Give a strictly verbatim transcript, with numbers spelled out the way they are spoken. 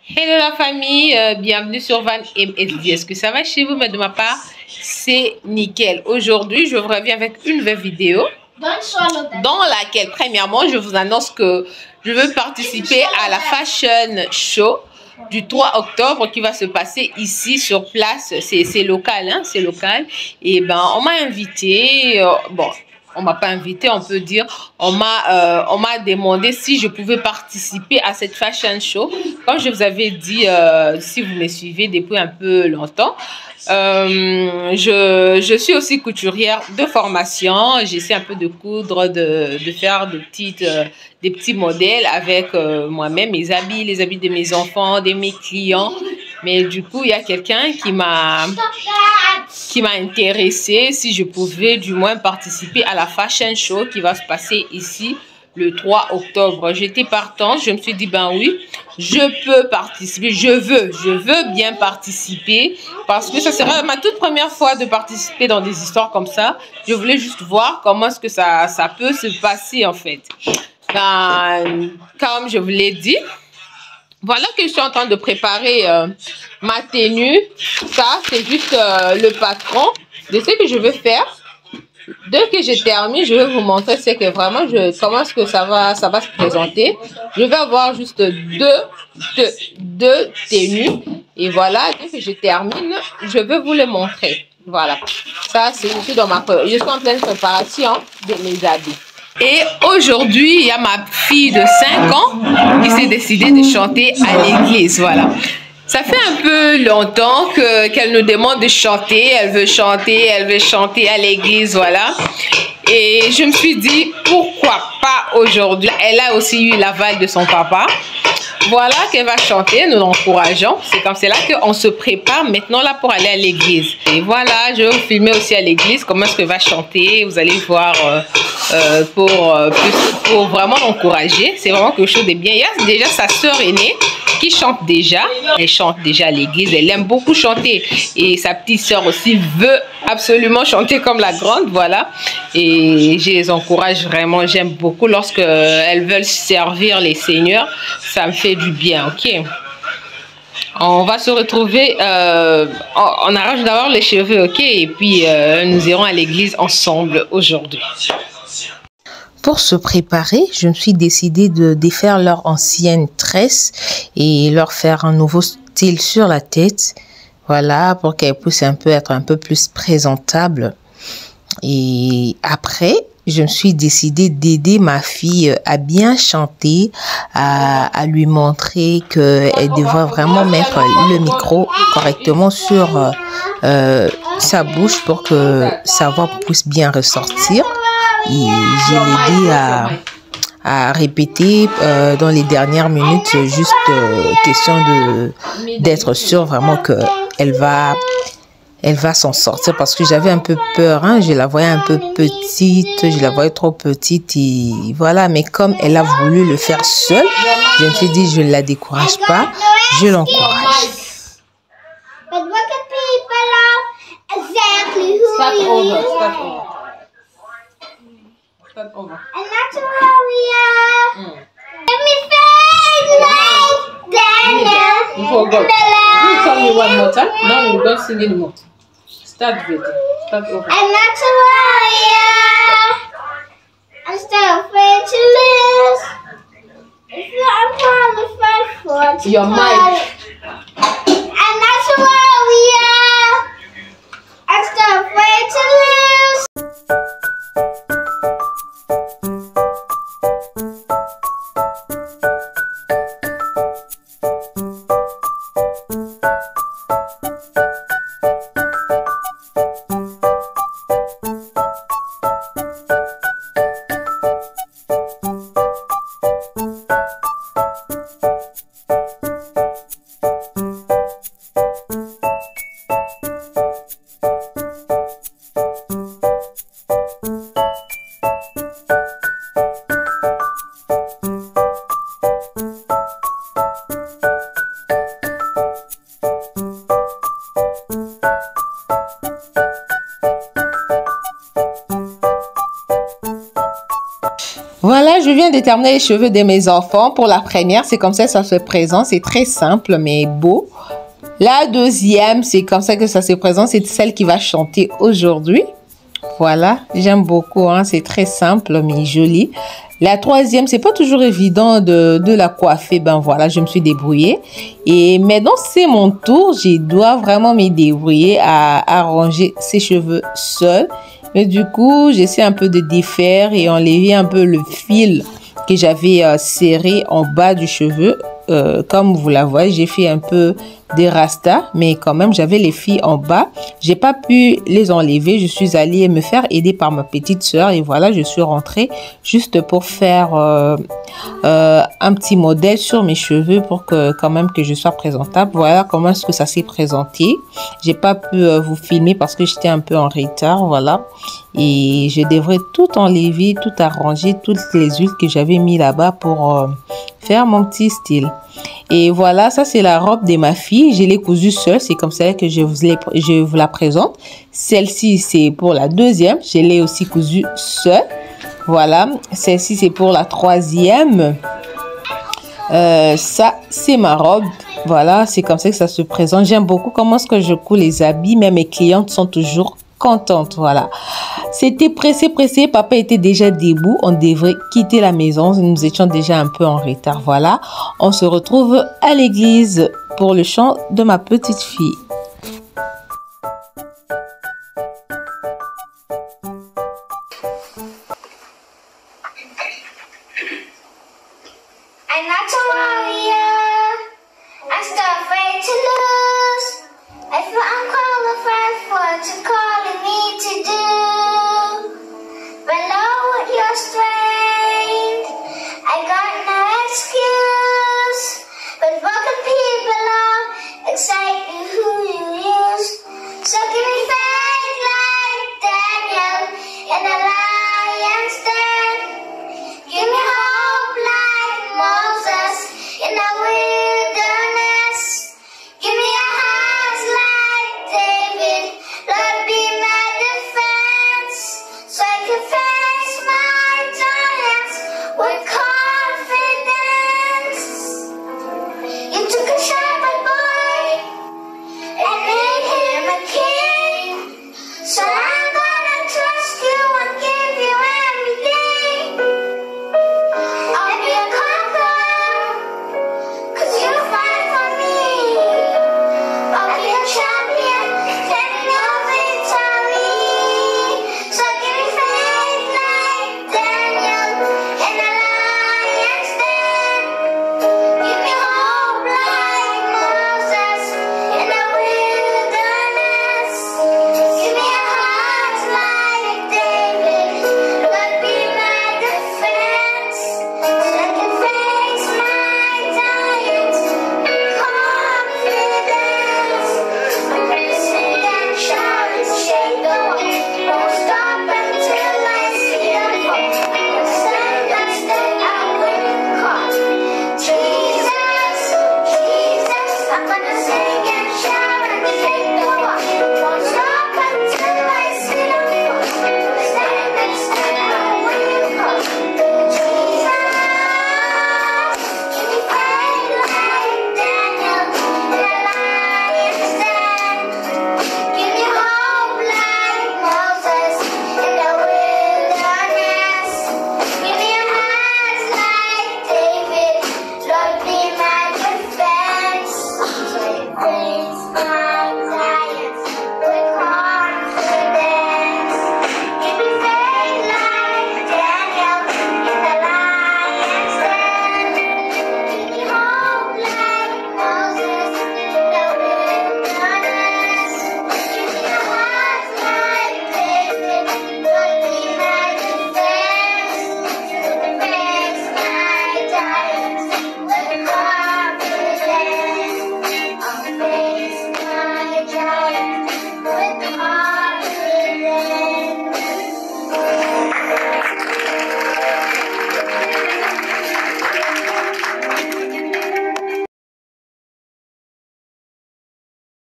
Hello la famille, euh, bienvenue sur Van M S D. Est-ce que ça va chez vous? Mais de ma part, c'est nickel. Aujourd'hui, je vous reviens avec une nouvelle vidéo dans laquelle, premièrement, je vous annonce que je veux participer à la Fashion Show du trois octobre qui va se passer ici sur place. C'est local, hein, c'est local. Et ben, on m'a invité, euh, bon... On m'a pas invité, on peut dire. On m'a euh, on m'a demandé si je pouvais participer à cette fashion show. Comme je vous avais dit, euh, si vous me suivez depuis un peu longtemps, euh, je, je suis aussi couturière de formation. J'essaie un peu de coudre, de, de faire de petites, euh, des petits modèles avec euh, moi-même, mes habits, les habits de mes enfants, de mes clients. Mais du coup, il y a quelqu'un qui m'a qui m'a intéressé si je pouvais du moins participer à la fashion show qui va se passer ici le trois octobre. J'étais partante, je me suis dit ben oui, je peux participer, je veux, je veux bien participer parce que ça sera ma toute première fois de participer dans des histoires comme ça. Je voulais juste voir comment est-ce que ça, ça peut se passer en fait. Ben, comme je vous l'ai dit, voilà que je suis en train de préparer euh, ma tenue. Ça, c'est juste euh, le patron de ce que je veux faire. Dès que je termine, je vais vous montrer ce que vraiment, je, comment est-ce que ça va, ça va se présenter. Je vais avoir juste deux, deux, deux tenues. Et voilà, dès que je termine, je vais vous les montrer. Voilà. Ça, c'est je suis dans ma, je suis en pleine préparation de mes habits. Et aujourd'hui, il y a ma fille de cinq ans qui s'est décidée de chanter à l'église. Voilà. Ça fait un peu longtemps que qu'elle nous demande de chanter. Elle veut chanter, elle veut chanter à l'église. Voilà. Et je me suis dit, pourquoi pas aujourd'hui? Elle a aussi eu l'aval de son papa. Voilà qu'elle va chanter, nous l'encourageons. C'est comme cela qu'on se prépare maintenant là pour aller à l'église. Et voilà, je vais vous filmer aussi à l'église comment est-ce qu'elle va chanter. Vous allez voir euh, euh, pour, euh, pour vraiment l'encourager. C'est vraiment quelque chose de bien. Il y a déjà sa sœur aînée qui chante déjà. Elle chante déjà à l'église. Elle aime beaucoup chanter. Et sa petite sœur aussi veut absolument chanter comme la grande. Voilà. Et je les encourage vraiment. J'aime beaucoup lorsque elles veulent servir les seigneurs. Ça me fait du bien, ok? On va se retrouver, euh, on, on arrange d'abord les cheveux, ok? Et puis euh, nous irons à l'église ensemble aujourd'hui. Pour se préparer, je me suis décidée de défaire leur ancienne tresse et leur faire un nouveau style sur la tête. Voilà, pour qu'elles puissent un peu être un peu plus présentables. Et après, je me suis décidée d'aider ma fille à bien chanter, à, à lui montrer qu'elle devrait vraiment mettre le micro correctement sur euh, sa bouche pour que sa voix puisse bien ressortir. Et j'ai aidé à, à répéter euh, dans les dernières minutes, juste euh, question de d'être sûre vraiment qu'elle va... Elle va s'en sortir parce que j'avais un peu peur, hein. Je la voyais un peu petite, je la voyais trop petite et voilà. Mais comme elle a voulu le faire seule, je me suis dit, je ne la décourage pas, je l'encourage. But look at people are exactly who Start we over, are. start over. Start over. And that's who we are. Mm. Give me face like Daniel. You forgot. You tell me one more time. Now you don't sing anymore. Start with it. Start over. And that's who we are. I'm still afraid to lose. If I'm qualified for Your mic. And that's who we are. I'm still afraid to lose. viens de terminer les cheveux de mes enfants. Pour la première, c'est comme ça que ça se présente. C'est très simple, mais beau. La deuxième, c'est comme ça que ça se présente. C'est celle qui va chanter aujourd'hui. Voilà, j'aime beaucoup. Hein? C'est très simple, mais joli. La troisième, c'est pas toujours évident de, de la coiffer. Ben voilà, je me suis débrouillée. Et maintenant, c'est mon tour. Je dois vraiment me débrouiller à arranger ses cheveux seule. Mais du coup, j'essaie un peu de défaire et enlever un peu le fil que j'avais euh, serré en bas du cheveu. Euh, comme vous la voyez, j'ai fait un peu des rastas, mais quand même, j'avais les filles en bas. J'ai pas pu les enlever. Je suis allée me faire aider par ma petite soeur et voilà, je suis rentrée juste pour faire euh, euh, un petit modèle sur mes cheveux pour que quand même que je sois présentable. Voilà comment est-ce que ça s'est présenté. J'ai pas pu euh, vous filmer parce que j'étais un peu en retard, voilà. Et je devrais tout enlever, tout arranger, toutes les huiles que j'avais mis là-bas pour euh, faire mon petit style. Et voilà, ça c'est la robe de ma fille. Je l'ai cousue seule. C'est comme ça que je vous, je vous la présente. Celle-ci, c'est pour la deuxième. Je l'ai aussi cousue seule. Voilà. Celle-ci, c'est pour la troisième. Euh, ça, c'est ma robe. Voilà, c'est comme ça que ça se présente. J'aime beaucoup comment est-ce que je couds les habits. Même mes clientes sont toujours contente. Voilà, c'était pressé pressé, papa était déjà debout, on devrait quitter la maison, nous étions déjà un peu en retard. Voilà, on se retrouve à l'église pour le chant de ma petite fille. I'm not a warrior, I'm still afraid to lose. I feel unqualified for what you're calling me to do.